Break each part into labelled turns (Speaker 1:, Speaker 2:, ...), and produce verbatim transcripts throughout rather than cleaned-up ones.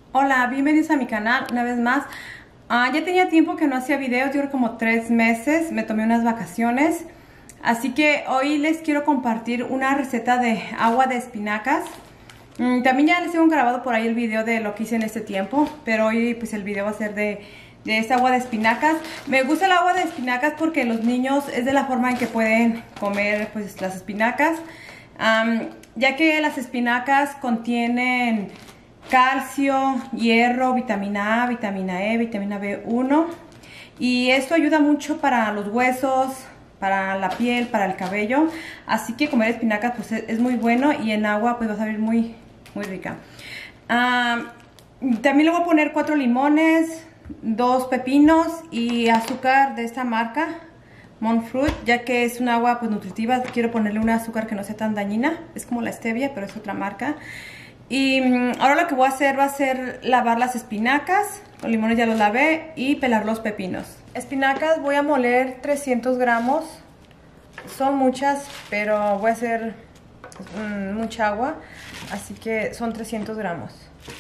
Speaker 1: Hola, bienvenidos a mi canal una vez más. Ah, ya tenía tiempo que no hacía videos, yo creo como tres meses, me tomé unas vacaciones. Así que hoy les quiero compartir una receta de agua de espinacas. Mm, también ya les tengo grabado por ahí el video de lo que hice en este tiempo, pero hoy pues el video va a ser de, de esta agua de espinacas. Me gusta el agua de espinacas porque los niños es de la forma en que pueden comer pues las espinacas. Um, ya que las espinacas contienen calcio, hierro, vitamina A, vitamina E, vitamina B uno, y esto ayuda mucho para los huesos, para la piel, para el cabello. Así que comer espinacas pues es muy bueno, y en agua pues va a salir muy, muy rica. Um, también le voy a poner cuatro limones, dos pepinos y azúcar de esta marca Monfruit, ya que es un agua pues nutritiva. Quiero ponerle un azúcar que no sea tan dañina, es como la stevia, pero es otra marca. Y ahora lo que voy a hacer va a ser lavar las espinacas. Los limones ya los lavé, y pelar los pepinos. Espinacas voy a moler trescientos gramos. Son muchas, pero voy a hacer mmm, mucha agua, así que son trescientos gramos.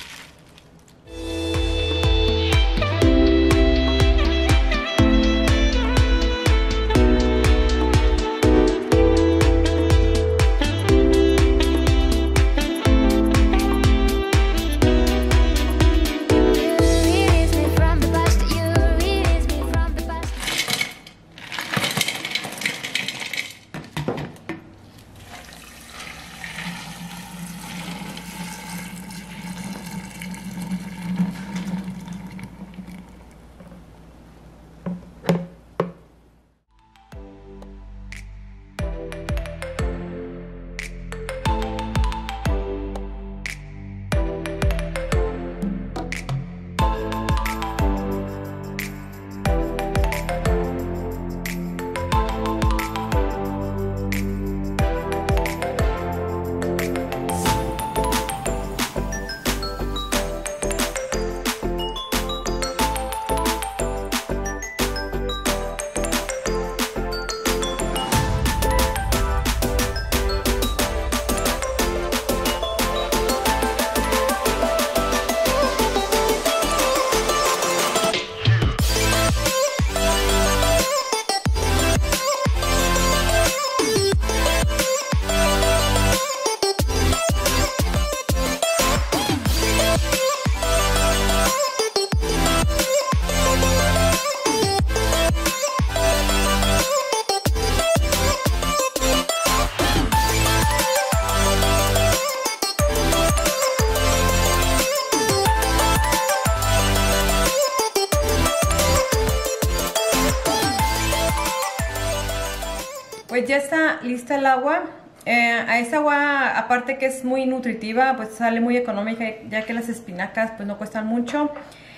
Speaker 1: Pues ya está lista el agua. Eh, a esta agua, aparte que es muy nutritiva, pues sale muy económica, ya que las espinacas pues no cuestan mucho.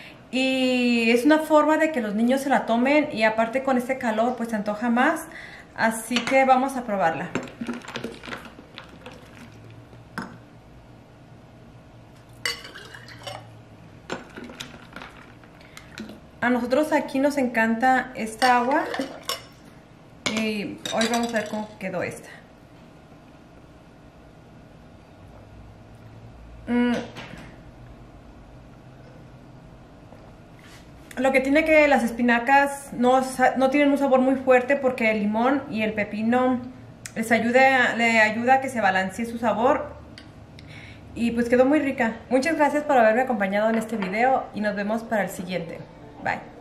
Speaker 1: Y es una forma de que los niños se la tomen, y aparte con este calor pues se antoja más. Así que vamos a probarla. A nosotros aquí nos encanta esta agua. Y hoy vamos a ver cómo quedó esta. Mm. Lo que tiene que las espinacas no, no tienen un sabor muy fuerte, porque el limón y el pepino les ayuda, le ayuda a que se balancee su sabor. Y pues quedó muy rica. Muchas gracias por haberme acompañado en este video, y nos vemos para el siguiente. Bye.